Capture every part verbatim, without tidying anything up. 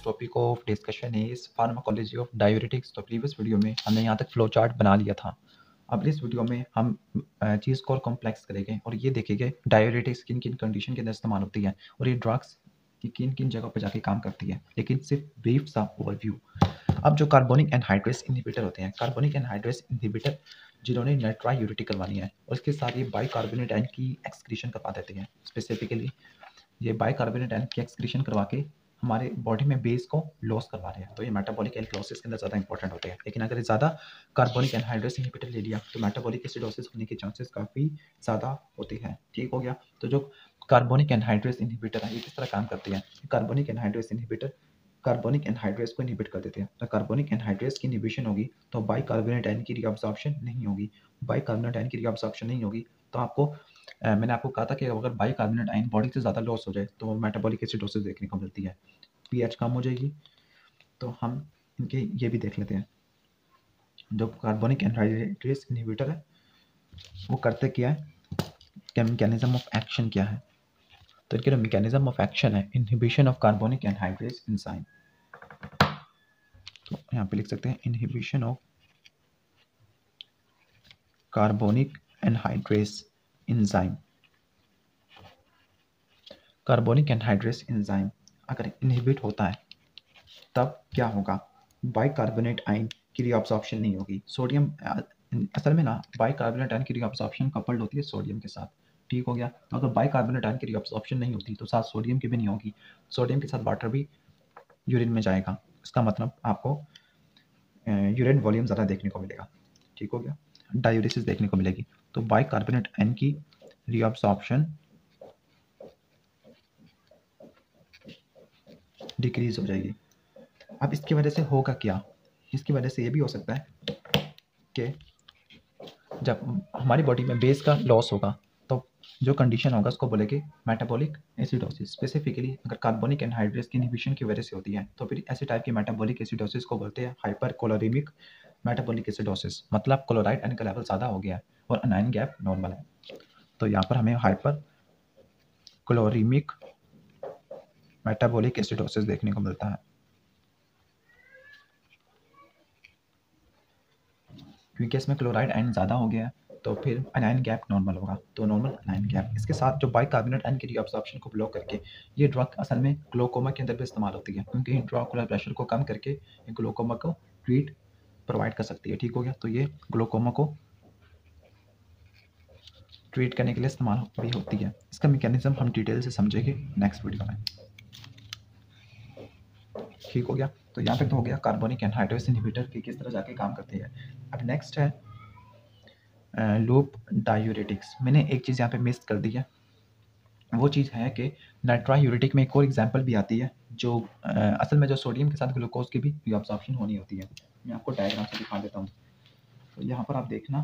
Topic of discussion is pharmacology of diuretics. तो previous video में हमने यहाँ तक फ्लो चार्ट बना लिया था। अब इस वीडियो में हम चीज़ को और कॉम्प्लेक्स करेंगे और ये देखेंगे डायूरेटिक्स किन किन कंडीशन के अंदर इस्तेमाल होती है और ये ड्रग्स की किन किन जगह पर जाके काम करती है, लेकिन सिर्फ ब्रीफ सा ओवरव्यू। अब जो कार्बोनिक एनहाइड्रेस इनहिबिटर होते हैं, कार्बोनिक एनहाइड्रेस इनहिबिटर जिन्होंने नाइट्रायूरेटिक करवानी है और इसके साथ ये बाइकार्बोनेट आयन की एक्सक्रीशन करवा देते हैं। स्पेसिफिकली ये बाइकार्बोनेट आयन की एक्सक्रीशन करवा के हमारे बॉडी में बेस को लॉस करवा रहे हैं, तो ये मेटाबॉलिक एसिडोसिस के अंदर ज़्यादा इंपॉर्टेंट होते हैं। लेकिन अगर ज़्यादा कार्बोनिक एनहाइड्रेस इनहिबिटर ले लिया तो मेटाबॉलिक एसिडोसिस होने के चांसेस काफ़ी ज़्यादा होते हैं। ठीक हो गया। तो जो कार्बोनिक एनहाइड्रेस इनहिबिटर है ये किस तरह काम करती है? Carbonic anhydrase inhibitor carbonic anhydrase को इनहिबिट कर देते हैं। तो कार्बोनिक एनहाइड्रेस की इनहिबिशन होगी तो बाइकार्बोनेट आयन की रीअब्जॉर्प्शन नहीं होगी। बाइकार्बोनेट आयन की रीअब्जॉर्प्शन नहीं होगी तो आपको अ, मैंने आपको कहा था कि अगर बाइकार्बोनेट आयन बॉडी से ज़्यादा लॉस हो जाए तो मेटाबॉलिक एसिडोसिस देखने को मिलती है, पीएच कम हो जाएगी। तो हम इनके ये भी देख लेते हैं। जो कार्बोनिक एनहाइड्रेस इनहिबिटर है वो करते क्या है, क्या मैकेनिज्म ऑफ एक्शन क्या है? तो इनके जो मैकेनिज्म ऑफ एक्शन है, inhibition of carbonic anhydrase enzyme. तो यहाँ पे लिख सकते हैं inhibition of carbonic anhydrase enzyme. Carbonic anhydrase enzyme अगर इनहिबिट होता है तब क्या होगा? बाइकार्बोनेट आयन की रीअब्जॉर्प्शन नहीं होगी। सोडियम असल में ना बाइकार्बोनेट आयन की रीअब्जॉर्प्शन कपल्ड होती है सोडियम के साथ। ठीक हो गया। तो अगर बाइकार्बोनेट आयन की रीअब्जॉर्प्शन नहीं होती तो साथ सोडियम की भी नहीं होगी। सोडियम के साथ वाटर भी यूरिन में जाएगा। इसका मतलब आपको यूरिन वॉल्यूम ज़्यादा देखने को मिलेगा। ठीक हो गया। डायूरेसिस देखने को मिलेगी। तो बाइकार्बोनेट आयन की रीअब्जॉर्प्शन डिक्रीज हो जाएगी। अब इसकी वजह से होगा क्या? इसकी वजह से ये भी हो सकता है कि जब हमारी बॉडी में बेस का लॉस होगा तो जो कंडीशन होगा उसको बोलेंगे मेटाबॉलिक एसिडोसिस। स्पेसिफिकली अगर कार्बोनिक एनहाइड्रेस की इनहिबिशन की वजह से होती है तो फिर ऐसे टाइप की मेटाबॉलिक एसिडोसिस को बोलते हैं हाइपरक्लोरीमिक मेटाबॉलिक एसिडोसिस। मतलब क्लोराइड आयन का लेवल ज़्यादा हो गया है और अनायन गैप नॉर्मल है, तो यहाँ पर हमें हाइपर क्लोरीमिक मेटाबॉलिक एसिडोसिस देखने को मिलता है। क्योंकि इसमें क्लोराइड आयन ज़्यादा हो गया है तो फिर अनायन गैप नॉर्मल होगा, तो नॉर्मल अनायन गैप। इसके साथ जो बाइकार्बोनेट आयन की रीअब्जॉर्प्शन को ब्लॉक करके ये ड्रग असल में ग्लोकोमा के अंदर भी इस्तेमाल होती है, क्योंकि इंट्राओकुलर प्रेशर को कम करके ग्लोकोमा को ट्रीट प्रोवाइड कर सकती है। ठीक हो गया। तो ये ग्लोकोमा को ट्रीट करने के लिए इस्तेमाल भी होती है। इसका मैकेनिज्म हम डिटेल से समझेंगे नेक्स्ट वीडियो में। ठीक हो गया। तो यहाँ पे तो हो गया कार्बोनिक एनहाइड्रेस इनहिबिटर की किस तरह जाके काम करती है। अब नेक्स्ट है लूप डायूरेटिक्स। मैंने एक चीज़ यहाँ पे मिस कर दी है, वो चीज़ है कि नाइट्रायूरेटिक में एक और एग्जांपल भी आती है जो आ, असल में जो सोडियम के साथ ग्लूकोज की भी रीअब्जॉर्प्शन होनी होती है। मैं आपको डायग्राम से दिखा देता हूँ। तो यहाँ पर आप देखना,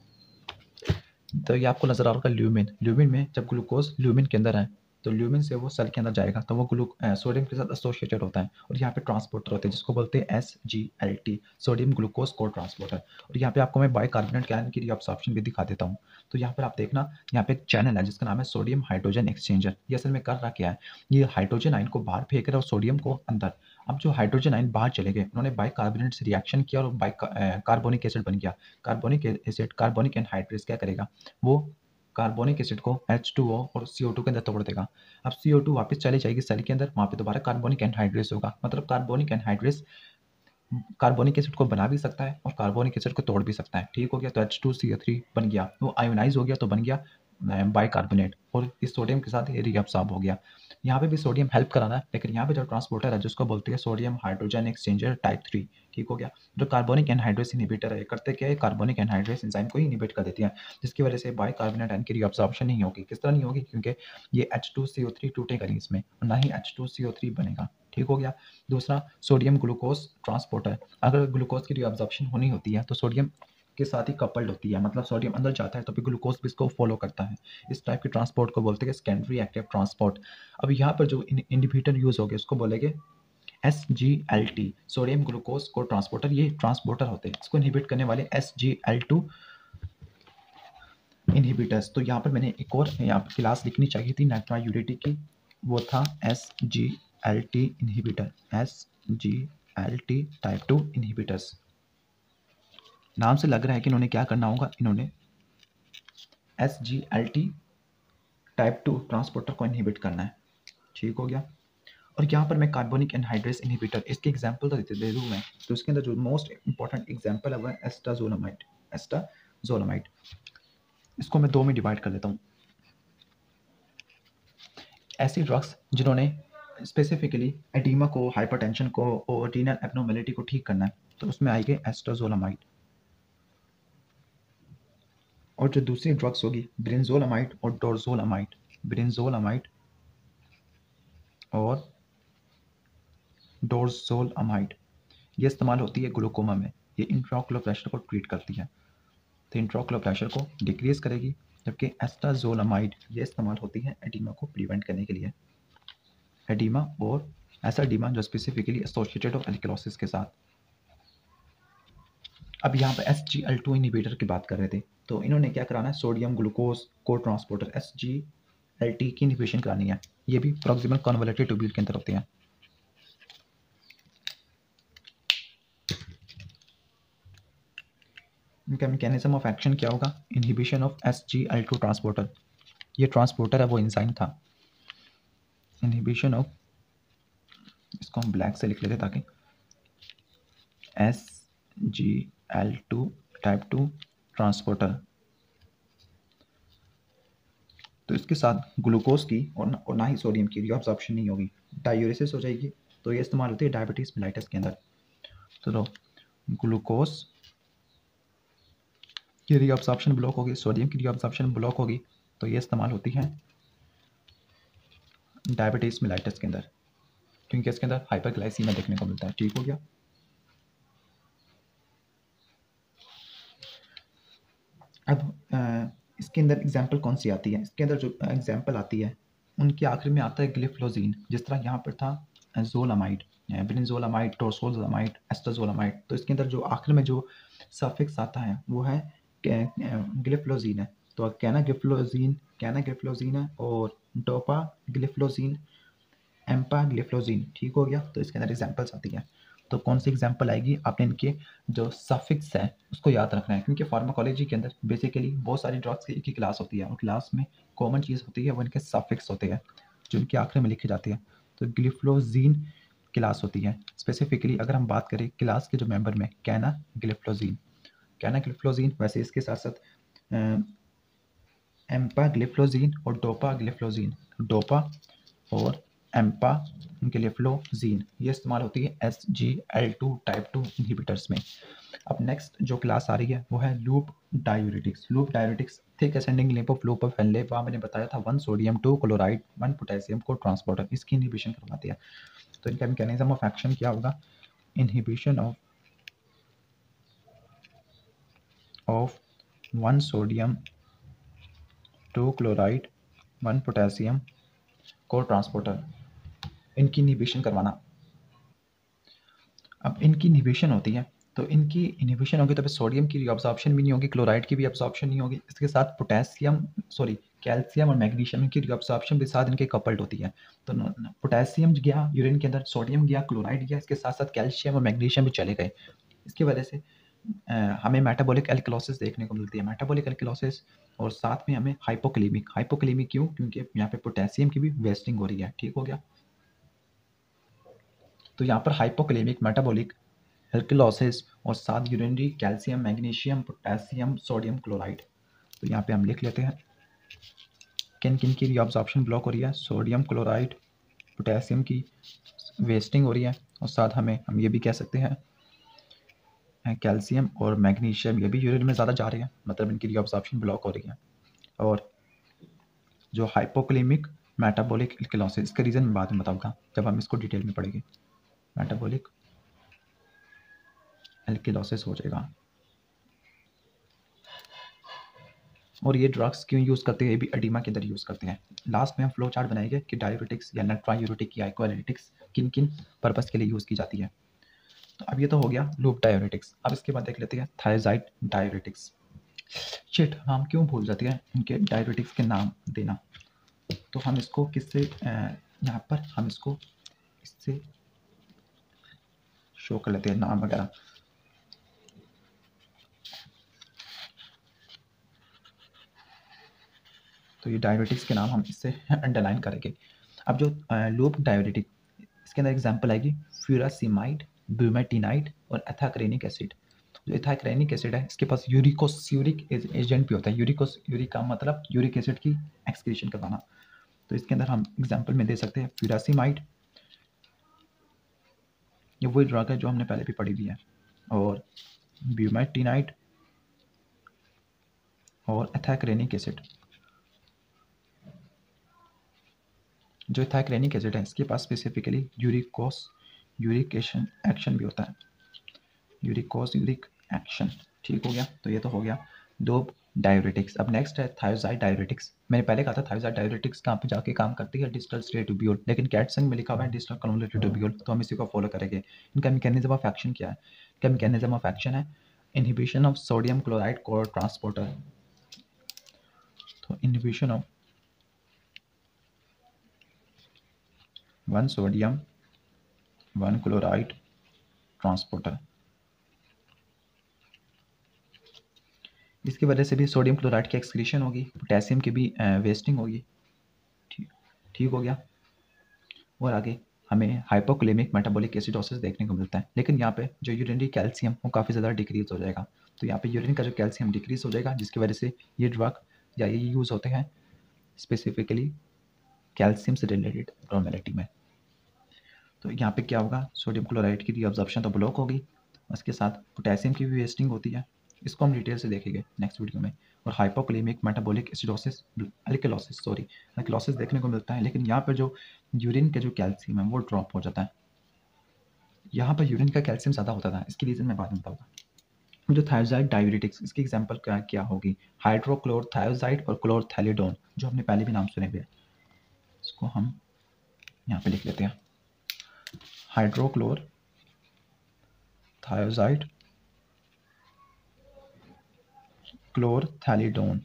तो ये आपको नजर आ रहा होगा ल्यूमिन। ल्यूमिन में जब ग्लूकोज ल्यूमिन के अंदर है तो ल्यूमिन से वो सेल के अंदर जाएगा तो वो ग्लू सोडियम के साथ एसोसिएटेड होता है और यहाँ पे ट्रांसपोर्टर होते हैं जिसको बोलते हैं S G L T, sodium glucose cotransporter. और यहाँ पे आपको मैं बाइकार्बोनेट आयन की रीअब्जॉर्प्शन भी दिखा देता हूँ। तो यहाँ पर आप देखना, यहाँ पे एक चैनल है जिसका नाम है सोडियम हाइड्रोजन एक्सचेंजर। ये असल में कर रहा क्या है, ये हाइड्रोजन आयन को बाहर फेंक रहा है और सोडियम को अंदर। अब जो हाइड्रोजन आयन बाहर चले गए उन्होंने बाइकार्बोनेट से रिएक्शन किया और बाइक कार्बोनिक एसिड बन गया। कार्बोनिक एसिड कार्बोनिक एनहाइड्रेस क्या करेगा, वो कार्बोनिक एसिड को एच टू ओ और सी ओ टू के अंदर तोड़ देगा। अब सी ओ टू वापस चली जाएगी सेल के अंदर, वहाँ पे दोबारा कार्बोनिक एनहाइड्रेस होगा। मतलब कार्बोनिक एनहाइड्रेस कार्बोनिक एसिड को बना भी सकता है और कार्बोनिक एसिड को तोड़ भी सकता है। ठीक हो गया। तो H two C O three बन गया, वो आयोनाइज हो गया तो बन गया बाइकार्बोनेट और इस सोडियम के साथ ये रीअब्सॉर्ब हो गया। यहाँ पे भी सोडियम हेल्प कराना है, लेकिन यहाँ पे जो ट्रांसपोर्टर है जिसको बोलते हैं sodium hydrogen exchanger type three. ठीक हो गया। जो कार्बोनिक एनहाइड्रेस इनहिबिटर है करते क्या है, कार्बोनिक एनहाइड्रेस एंजाइम को ही इनहिबिट कर देती है, जिसकी वजह से बाइकार्बोनेट आयन की रीअब्सॉर्प्शन नहीं होगी। किस तरह नहीं होगी, क्योंकि ये H two C O three टूटेगा नहीं इसमें और ना ही H two C O three बनेगा। ठीक हो गया। दूसरा सोडियम ग्लूकोज ट्रांसपोर्टर, अगर ग्लूकोज की रीअब्सॉर्प्शन होनी होती है तो सोडियम के साथ ही कपल्ड होती है, मतलब सोडियम अंदर जाता है तो फिर ग्लूकोज भी इसको फॉलो करता है। इस टाइप के ट्रांसपोर्ट को बोलते हैं सेकेंडरी एक्टिव ट्रांसपोर्ट। अब यहाँ पर जो इनहिबिटर यूज हो गए उसको बोलेंगे S G L T, sodium glucose cotransporter. ये ट्रांसपोर्टर होते हैं, इसको इनहिबिट करने वाले S G L two inhibitors. तो यहाँ पर मैंने एक और यहाँ पर क्लास लिखनी चाहिए थी नाइट्रायूरेटिक की, वो था S G L T inhibitor, S G L T type two inhibitors. नाम से लग रहा है कि इन्होंने क्या करना होगा, इन्होंने S G L T type two transporter को इनहिबिट करना है। ठीक हो गया। और यहाँ पर मैं कार्बोनिक एनहाइड्रेस इनहिबिटर, इसके एग्जांपल तो दे दूँ मैं, तो इसके अंदर जो मोस्ट इंपॉर्टेंट एग्जांपल है वो है एस्टाजोलामाइड। एस्टाजोलामाइड इसको मैं दो में डिवाइड कर देता हूँ। ऐसी ड्रग्स जिन्होंने स्पेसिफिकली एडीमा को, हाइपरटेंशन को और रीनल एब्नॉर्मेलिटी को ठीक करना है, तो उसमें आएगी एस्टाजोलामाइड। और जो दूसरी ड्रग्स होगी ब्रिंजोलामाइड और डोरजोलामाइड, ब्रिंजोलामाइड और डोरजोलामाइड, ये इस्तेमाल होती है ग्लूकोमा में। ये इंट्राओकुलर प्रेशर को ट्रीट करती है, तो इंट्राओकुलर प्रेशर को डिक्रीज करेगी। जबकि एस्टाजोलामाइड ये इस्तेमाल होती है एडीमा को प्रिवेंट करने के लिए, एडीमा और ऐसा एडीमा जो स्पेसिफिकली एसोसिएटेड हो एल्कलोसिस के साथ। अब यहाँ पर S G L two inhibitor की बात कर रहे थे, तो इन्होंने क्या कराना है, sodium glucose cotransporter S G L T की इनहिबिशन करानी है। ये भी प्रॉक्सिमल कन्वोल्यूटेड ट्यूब्यूल के अंदर होते हैं। इनका मैकेनिज्म ऑफ एक्शन क्या होगा, inhibition of S G L two transporter. ये ट्रांसपोर्टर है वो एंजाइम था, इनहिबिशन ऑफ, इसको हम ब्लैक से लिख लेते ताकि S G L two type two transporter. तो इसके साथ ग्लूकोज की और ना, और ना ही सोडियम की रीअब्जॉर्प्शन नहीं होगी, डायूरेसिस हो जाएगी। तो ये इस्तेमाल होती है डायबिटीज मेलाइटस के अंदर। तो लो ग्लूकोज की रीअब्जॉर्प्शन ब्लॉक होगी, सोडियम की रीअब्जॉर्प्शन ब्लॉक होगी, तो ये इस्तेमाल होती है डायबिटीज मेलाइटस के अंदर, क्योंकि इसके अंदर हाइपरग्लाइसीमिया देखने को मिलता है। ठीक हो गया। अब इसके अंदर एग्जाम्पल कौन सी आती है, इसके अंदर जो एग्जाम्पल आती है उनके आखिर में आता है ग्लिफ्लोजीन। जिस तरह यहाँ पर था जोलामाइड, ब्रिंजोलामाइड, टोरसोलामाइड, एस्टाजोलामाइड, तो इसके अंदर जो आखिर में जो सफिक्स आता है वो है ग्लिफ्लोजीन है। तो कैना ग्लिफ्लोजीन, कैना ग्लिफ्लोजीन है, और डोपा ग्लिफ्लोजीन, एम्पा ग्लिफ्लोजीन। ठीक हो गया। तो इसके अंदर एग्जाम्पल्स आती है। तो कौन सी एग्जाम्पल आएगी, आपने इनके जो सफिक्स है उसको याद रखना है, क्योंकि फार्माकोलॉजी के अंदर बेसिकली बहुत सारी ड्रग्स की एक ही क्लास होती है, और क्लास में कॉमन चीज़ होती है वो इनके सफिक्स होते हैं जो इनके आखिर में लिखी जाती है। तो ग्लिफ्लोजीन क्लास होती है। स्पेसिफिकली अगर हम बात करें क्लास के जो मेंबर में, कैना ग्लिफ्लोजीन, कैना ग्लिफ्लोजीन, वैसे इसके साथ साथ एम्पा ग्लिफ्लोजीन और डोपा ग्लिफ्लोजीन, डोपा और एम्पा ग्लिफ्लोजीन, ये इस्तेमाल होती है S G L two type two inhibitors में। अब नेक्स्ट जो क्लास आ रही है वो है loop diuretics. Loop diuretics thick ascending limb of loop of Henle, वहाँ मैंने बताया था one sodium two chloride one potassium cotransporter, इसकी इनहिबिशन करवाती है। तो इनका मैकेनिज्म ऑफ एक्शन क्या होगा, inhibition of of one sodium two chloride one potassium cotransporter, इनकी इनहिबिशन करवाना। अब इनकी इनहिबिशन होती है, तो इनकी इनहिबिशन होगी तो फिर सोडियम की रीअब्जॉर्प्शन भी नहीं होगी, क्लोराइड की भी अब्जॉर्प्शन नहीं होगी, इसके साथ पोटेशियम सॉरी कैल्शियम और मैग्नीशियम की रीअब्जॉर्प्शन भी साथ इनके कपल्ड होती है। तो पोटेशियम गया यूरिन के अंदर, सोडियम गया, क्लोराइड गया, इसके साथ साथ कैल्शियम और मैग्नीशियम भी चले गए। इसकी वजह से आ, हमें मेटाबॉलिक एल्कलोसिस देखने को मिलती है, मेटाबॉलिक एल्कलोसिस, और साथ में हमें हाइपोक्लेमिक, हाइपोक्लेमिक क्यों, क्योंकि यहाँ पे पोटेशियम की भी वेस्टिंग हो रही है। ठीक हो गया। तो यहाँ पर हाइपोक्लेमिक, मेटाबॉलिक एल्कलोसिस और साथ urinary calcium, magnesium, potassium, sodium chloride. तो यहाँ पे हम लिख लेते हैं किन किन की रीअब्जॉर्प्शन ब्लॉक हो रही है, सोडियम क्लोराइड, पोटेशियम की वेस्टिंग हो रही है, और साथ हमें हम ये भी कह सकते हैं कैल्शियम और मैग्नीशियम ये भी यूरिन में ज़्यादा जा रहे हैं, मतलब इनकी रीअब्जॉर्प्शन ब्लॉक हो रही है। और जो हाइपोक्लेमिक मेटाबॉलिक एल्कलोसिस, इसका रीज़न मैं बाद में बताऊँगा जब हम इसको डिटेल में पढ़ेंगे। मेटाबॉलिक एल्कलोसिस हो जाएगा। और ये ड्रग्स क्यों यूज़ करते हैं, ये भी एडिमा के अंदर यूज़ करते हैं। लास्ट में हम फ्लो चार्ट बनाएंगे कि डायूरेटिक्स या नाइट्रायूरेटिक या एक्वालिटिक्स किन किन पर्पस के लिए यूज़ की जाती है। तो अब ये तो हो गया लूप डायूरेटिक्स। अब इसके बाद देख लेते हैं थायजाइड डायूरेटिक्स। शिट, हम क्यों भूल जाते हैं इनके डायूरेटिक्स के नाम देना। तो हम इसको किससे यहाँ पर हम इसको इससे शो कर लेते हैं नाम वगैरह। तो ये डायरेटिक्स के नाम हम इससे अंडरलाइन करेंगे। अब जो लूप डायरेटिक, इसके अंदर एग्जांपल आएगी फ्यूरासिमाइड, ब्यूमेटिनाइड और एथाक्रेनिक एसिड। जो एथाक्रेनिक एसिड है इसके पास यूरिकोस यूरिक एजेंट भी होता है। यूरिकोस यूरिक का मतलब यूरिक एसिड की एक्सक्रीशन करवाना। तो इसके अंदर हम एग्जांपल में दे सकते हैं फ्यूरासिमाइड, ये वही ड्रग है जो हमने पहले भी पढ़ी हुई है, और ब्यूमेटिनाइड और एथाक्रेनिक एसिड। जो एथाक्रेनिक एसिड है इसके पास स्पेसिफिकली यूरिकोस यूरिक एक्शन भी होता है, यूरिकोस यूरिक एक्शन। ठीक हो गया। तो ये तो हो गया दो डायरेटिक्स। अब नेक्स्ट है थायोजाइड डायरेटिक्स। मैंने पहले कहा था थायोजाइड डायरेटिक्स कहाँ पे जाके काम करती है, डिस्टल स्टेटोब्यूल, लेकिन कैटसन में लिखा हुआ है डिस्टल कन्वोल्यूटेड ट्यूब्यूल, तो हम इसी को फॉलो करेंगे। इनका मैकेनिज्म ऑफ एक्शन क्या है? क्या मैकेनिज्म ऑफ एक्शन है inhibition of sodium chloride cotransporter. तो inhibition of one sodium one chloride transporter, इसकी वजह से भी सोडियम क्लोराइड की एक्सक्रीशन होगी, पोटेशियम की भी वेस्टिंग होगी। ठीक ठीक हो गया। और आगे हमें हाइपोक्लेमिक मेटाबॉलिक एसिडोसिस देखने को मिलता है, लेकिन यहाँ पे जो यूरिनरी कैल्शियम वो काफ़ी ज़्यादा डिक्रीज हो जाएगा। तो यहाँ पे यूरिन का जो कैल्शियम डिक्रीज हो जाएगा, जिसकी वजह से ये ड्रग या ये यूज़ होते हैं स्पेसिफिकली कैल्शियम से रिलेटेड नॉर्मेलिटी में। तो यहाँ पे क्या होगा, सोडियम क्लोराइड की रीअब्जॉर्प्शन तो ब्लॉक होगी, उसके साथ पोटेशियम की भी वेस्टिंग होती है, इसको हम डिटेल से देखेंगे नेक्स्ट वीडियो में। और hypokalemic metabolic acidosis alkalosis sorry alkalosis देखने को मिलता है, लेकिन यहाँ पर जो यूरिन के जो कैल्शियम है वो ड्रॉप हो जाता है। यहाँ पर यूरिन का कैल्शियम ज़्यादा होता था, इसकी रीज़न मैं बाद में बताऊँगा। जो थायोजाइड डाययूरेटिक्स, इसकी एग्जांपल क्या क्या होगी, हाइड्रोक्लोरथायोजाइड और क्लोरथैलिडोन, जो हमने पहले भी नाम सुने हुए हैं। इसको हम यहाँ पे लिख लेते हैं, हाइड्रोक्लोर थायोजाइड क्लोरथैलिडोन।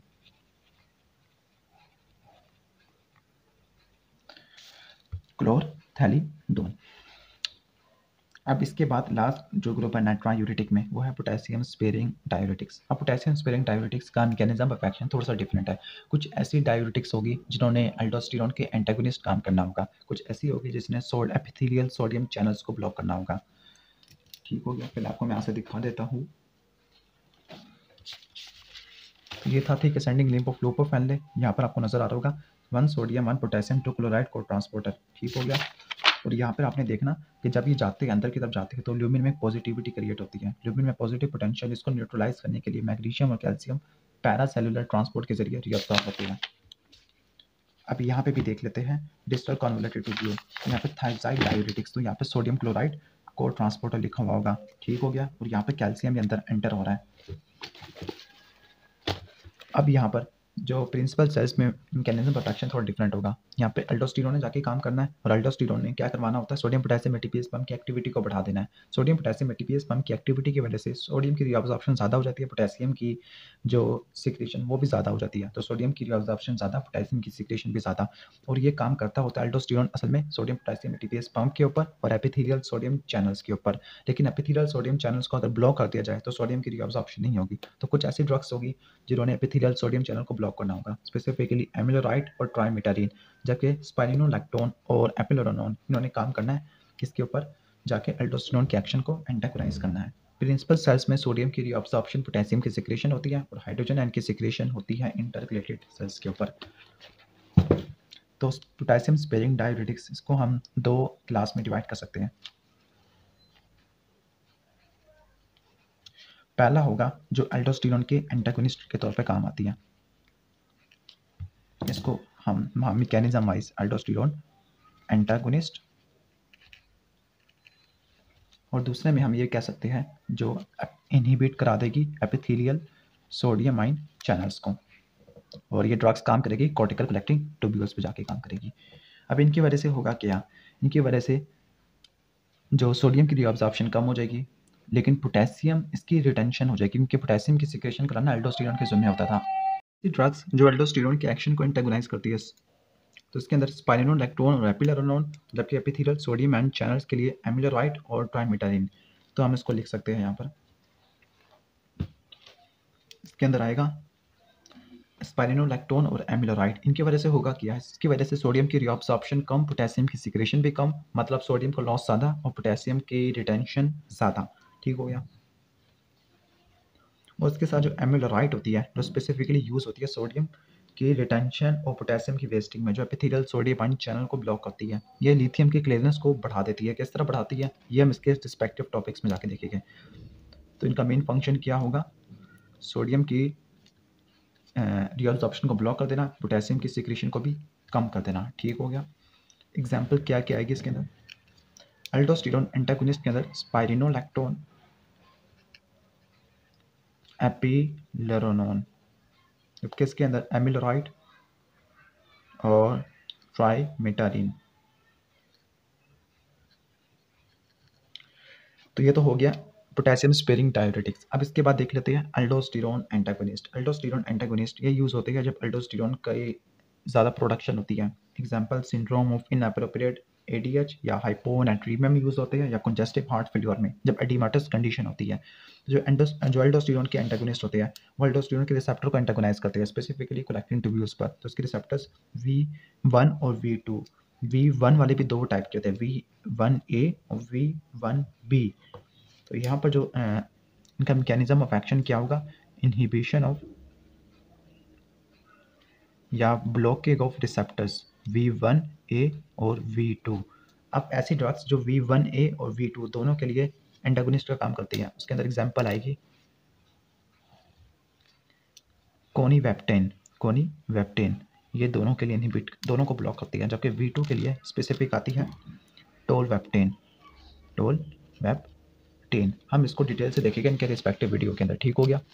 क्लोरथैलिडोन। अब इसके बाद लास्ट जो ग्रुप है नाइट्रायूरेटिक में, वो है पोटेशियम स्पेयरिंग डाययूरेटिक्स। अब पोटेशियम स्पेयरिंग डाययूरेटिक्स का मैकेनिज्म ऑफ एक्शन थोड़ा सा डिफरेंट है। कुछ ऐसी डाययूरेटिक्स होगी जिन्होंने एल्डोस्टेरोन के एंटागोनिस्ट काम करना होगा, कुछ ऐसी होगी जिसने सोल्ड एपिथेलियल सोडियम चैनल्स को ब्लॉक करना होगा। ठीक हो गया। फिर आपको मैं यहाँ से दिखा देता हूँ। तो ये था ठीक असेंडिंग लिंक ऑफ लोपोफेनले, यहाँ पर आपको नजर आ रहा होगा one sodium one potassium two chloride cotransporter. ठीक हो गया। और यहाँ पर आपने देखना कि जब ये जाते हैं अंदर की तरफ जाते हैं तो ल्यूमिन में पॉजिटिविटी क्रिएट होती है। ल्यूमिन में पॉजिटिव पोटेंशियल, इसको न्यूट्रलाइज करने के लिए मैग्नीशियम और कैल्शियम पैरासेलुलर ट्रांसपोर्ट के जरिए रिअब्सॉर्ब होते हैं। अब यहाँ पे भी देख लेते हैं डिस्टल कन्वोल्यूटेड ट्यूब्यूल, यहाँ पे थायोजाइड डाययूरेटिक्स, तो यहाँ पे सोडियम क्लोराइड को ट्रांसपोर्टर लिखा हुआ होगा। ठीक हो गया। और यहाँ पे कैल्शियम भी अंदर एंटर हो रहा है। अब यहाँ पर जो प्रिंसिपल सेल्स में मैकेनिज्म ऑफ एक्शन थोड़ा डिफरेंट होगा। यहाँ पे अल्डोस्टेरोन ने जाके काम करना है, और अल्डोस्टेरोन ने क्या करवाना होता है, सोडियम पोटेशियम एटीपीएस पंप की एक्टिविटी को बढ़ा देना है। सोडियम पोटेशियम एटीपीएस पंप की एक्टिविटी की वजह से सोडियम की रीअब्जॉर्प्शन ज़्यादा हो जाती है, पोटेशियम की जो सिक्रेशन वो भी ज़्यादा हो जाती है। तो सोडियम की रीअब्जॉर्प्शन ज़्यादा, पोटेशियम की सिक्रेशन भी ज़्यादा, और ये काम करता होता है अल्डोस्टेरोन असल में सोडियम पोटेशियम एटीपीएस पंप के ऊपर और एपिथेलियल सोडियम चैनल्स के ऊपर। लेकिन एपिथेलियल सोडियम चैनल्स को अगर ब्लॉक कर दिया जाए तो सोडियम की रीअब्जॉर्प्शन नहीं होगी। तो कुछ ऐसी ड्रग्स होगी जिन्होंने एपिथेलियल सोडियम चैनल को ब्लॉक करना होगा, स्पेसिफिकली एमिलोराइड और ट्राइमेटाडीन, जबकि स्पाइरिनोलैक्टोन और एपिलोरोनोन इन्होंने काम करना है किसके ऊपर, जाके अल्डोस्टेरोन के एक्शन को एंटागोनाइज करना है। प्रिंसिपल सेल्स में सोडियम की रीअब्सॉर्प्शन पोटेशियम की सिक्रेशन होती है, और हाइड्रोजन आयन की सिक्रेशन होती है इंटरकलेटेड सेल्स के ऊपर। तो पोटेशियम स्पेयरिंग डाययूरेटिक्स, इसको हम दो क्लास में डिवाइड कर सकते हैं। पहला होगा जो अल्डोस्टेरोन के एंटागोनिस्ट के तौर पे काम आती है, इसको हम मैकेनिज्म वाइज अल्डोस्टेरोन एंटागोनिस्ट, और दूसरे में हम ये कह सकते हैं जो इनहिबिट करा देगी एपिथेलियल सोडियम आयन चैनल्स को, और ये ड्रग्स काम करेगी कॉर्टिकल कलेक्टिंग ट्यूब्यूल्स पे जाके काम करेगी। अब इनकी वजह से होगा क्या, इनकी वजह से जो सोडियम की रीअब्जॉर्प्शन कम हो जाएगी, लेकिन पोटेशियम इसकी रिटेंशन हो जाएगी, क्योंकि पोटेशियम की सिक्रेशन कराना अल्डोस्टेरोन के जिम्मे होता था। ये ड्रग्स जो अल्डोस्टेरोन के एक्शन को एंटागोनाइज करती है, तो इसके अंदर स्पाइरिनोन, लैक्टोन और एपिलेरोनोन, जबकि एपिथेलियल सोडियम एंड चैनल्स के लिए एमिलोराइड और ट्राइमेटालिन। तो हम इसको लिख सकते हैं यहाँ पर, इसके अंदर आएगा स्पाइरिनोलैक्टोन और एमिलोराइड। इनकी वजह से होगा क्या, इसकी वजह से सोडियम की रीअब्सॉर्प्शन कम, पोटेशियम की सिक्रेशन भी कम, मतलब सोडियम का लॉस ज़्यादा और पोटेशियम की रिटेंशन ज़्यादा। ठीक हो गया। और उसके साथ जो एमिलोराइड होती है, जो स्पेसिफिकली यूज़ होती है सोडियम की रिटेंशन और पोटेशियम की वेस्टिंग में, जो एपिथेलियल सोडियम आयन चैनल को ब्लॉक करती है। ये लिथियम की क्लियरेंस को बढ़ा देती है। किस तरह बढ़ाती है, ये हम इसके रिस्पेक्टिव टॉपिक्स में जाके देखेंगे। तो इनका मेन फंक्शन क्या होगा, सोडियम की रीअब्सॉर्प्शन को ब्लॉक कर देना, पोटेशियम की सिक्रेशन को भी कम कर देना। ठीक हो गया। एग्जाम्पल क्या क्या आएगी इसके अंदर, अल्डोस्टेरोन एंटागोनिस्ट के अंदर स्पाइरिनोलैक्टोन, एपिलेरोनोन, जबकि इसके अंदर एमिलोराइड और ट्राइमेटालिन। तो ये तो हो गया पोटेशियम स्पेयरिंग डायूरेटिक्स। अब इसके बाद देख लेते हैं अल्डोस्टेरोन एंटागोनिस्ट। अल्डोस्टेरोन एंटागोनिस्ट ये यूज़ होते हैं जब अल्डोस्टेरोन का ज़्यादा प्रोडक्शन होती है। Example syndrome of inappropriate ADH या हाइपोनेट्रीमिया में यूज़ होते हैं, या कंजेस्टिव हार्ट फेलियर में जब एडिमाटस कंडीशन होती है। जो एंडोस जो अल्डोस्टेरोन के एंटागोनिस्ट होते हैं, वो अल्डोस्टेरोन के रिसेप्टर को एंटागोनाइज करते हैं, स्पेसिफिकली कोलेक्टिन ट्यूब्यूल्स पर। तो उसके रिसेप्टर्स वी वन और वी टू, वी वन वाले भी दो टाइप के होते हैं, वी वन ए और वी वन बी। तो यहाँ पर जो अ, इनका मैकेनिज्म ऑफ एक्शन क्या होगा, इनहिबिशन ऑफ या blockage of receptors V one A और वी टू। अब ऐसी ड्रग्स जो वी वन ए और वी टू दोनों के लिए एंटागोनिस्ट का काम करती हैं, उसके अंदर एग्जांपल आएगी कोनीवेप्टेन। कोनीवेप्टेन ये दोनों के लिए इनहिबिट, दोनों को ब्लॉक करती है, जबकि वी टू के लिए स्पेसिफिक आती है टोलवेप्टेन। टोलवेप्टेन हम इसको डिटेल से देखेंगे इनके रिस्पेक्टिव वीडियो के अंदर। ठीक हो गया।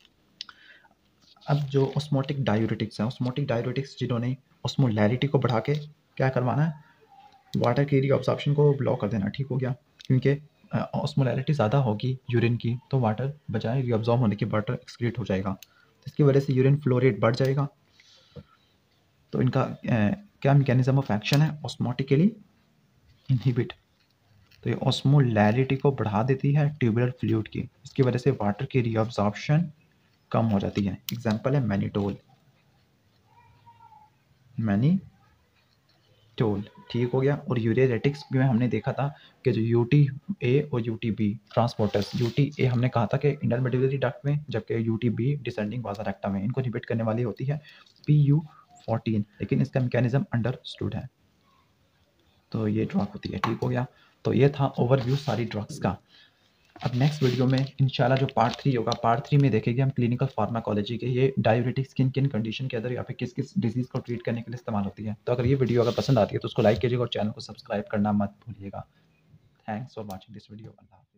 अब जो ऑस्मोटिक डायूरेटिक्स हैं, ऑस्मोटिक डायूरेटिक्स जिन्होंने ऑस्मोलैरिटी को बढ़ा के क्या करवाना है, वाटर की रीअब्सॉर्प्शन को ब्लॉक कर देना। ठीक हो गया। क्योंकि ऑस्मोलैरिटी ज़्यादा होगी यूरिन की, तो वाटर बजाय रीअब्सॉर्ब होने के वाटर एक्सक्रीट हो जाएगा, इसकी वजह से यूरिन फ्लो रेट बढ़ जाएगा। तो इनका अ, क्या मैकेनिज्म ऑफ एक्शन है, ऑस्मोटिकली इनहिबिट। तो ये ऑस्मोलैरिटी को बढ़ा देती है ट्यूबुलर फ्लूइड की, इसकी वजह से वाटर की रीअब्सॉर्प्शन कम हो जाती है। एग्जाम्पल है मैनिटोल। मैनिटोल। ठीक हो गया। और यूरेरेटिक्स में हमने देखा था कि जो यू टी ए और U T B transporters, U T A हमने कहा था कि इंटरमीडिएटरी डक्ट में, जबकि यू टी बी डिसेंडिंग वाजा रेक्टा में, इनको इनहिबिट करने वाली होती है पी यू फोर्टीन, लेकिन इसका मैकेनिज्म अंडरस्टूड है। तो ये ड्रग होती है। ठीक हो गया। तो ये था ओवरव्यू सारी ड्रग्स का। अब नेक्स्ट वीडियो में इंशाल्लाह जो पार्ट थ्री होगा, पार्ट थ्री में देखेंगे हम क्लिनिकल फार्माकोलॉजी के, ये डायूरेटिक्स किन किन कंडीशन के अंदर या फिर किस किस डिजीज़ को ट्रीट करने के लिए इस्तेमाल होती है। तो अगर ये वीडियो अगर पसंद आती है तो उसको लाइक कीजिएगा और चैनल को सब्सक्राइब करना मत भूलिएगा। Thanks for watching this video. Allah.